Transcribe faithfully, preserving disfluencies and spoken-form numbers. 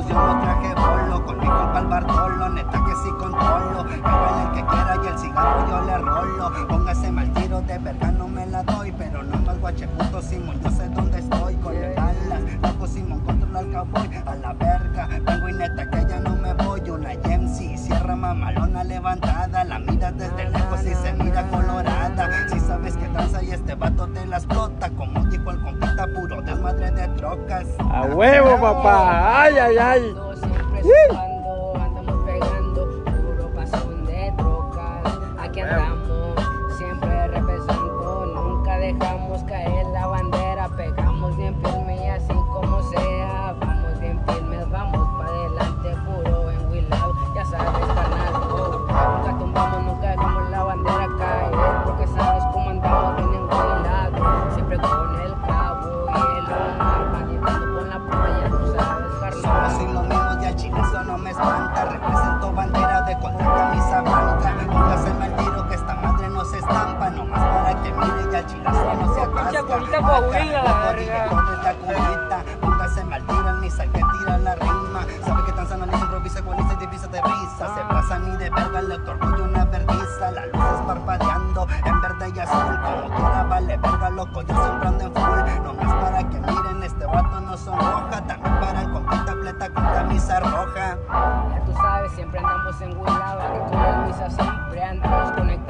chicos, yo no traje bolo. Con mi compa el Bartolo, neta que sí controlo. Hágale el que quiera y el cigarro yo le rolo. Póngase mal tiro, de verga no me la doy. Pero no más guache puto Simón, yo sé dónde estoy. Con el alas, loco Simón, controla al cowboy. A la verga, vengo y neta que ya no me voy. Una M C, sierra mamalona levantada. La miras desde lejos y se mira colorada. Si sabes que danza y este vato te la explota. Como dijo el compita, puro desmadre de trocas. ¡A huevo, papá! ¡Ay, ay, ay! Siempre sudando, andamos pegando, puro pasión de trocas. Aquí andamos, siempre representando, nunca dejamos caer la bandera. Pegamos bien firme y así como sea, vamos bien firmes, vamos para adelante, puro en Willow, ya sabes, carnal, oh. Nunca tumbamos, nunca dejamos la bandera caer, porque sabes cómo andamos bien en Willow. Siempre con el cabo y el Omar, manejando con la playa, tú sabes, carnal. Somos sin lo mismo y al chile eso no me espanta. Represento bandera de con la camisa blanca. Póngase el tiro que esta madre no se estampa. Nomás para que mire y al chile eso no se atasca. Pinche colita coahuila, la verga. La colita, póngase mal tiro en misa que tira la rima. Sabe que tan sana les improvisa, igualiza y divisa de risa. Se pasa ni de verga, le otorgo yo una vergüenza. La luz es parpadeando en verde y azul. Como quiera vale verga, loco, yo siempre ando en full. Nomás para que miren, este vato no sonroja. También para el compita pleta con camisa roja. Ya tú sabes, siempre andamos en Willow, aquí con el misa siempre andamos conectados.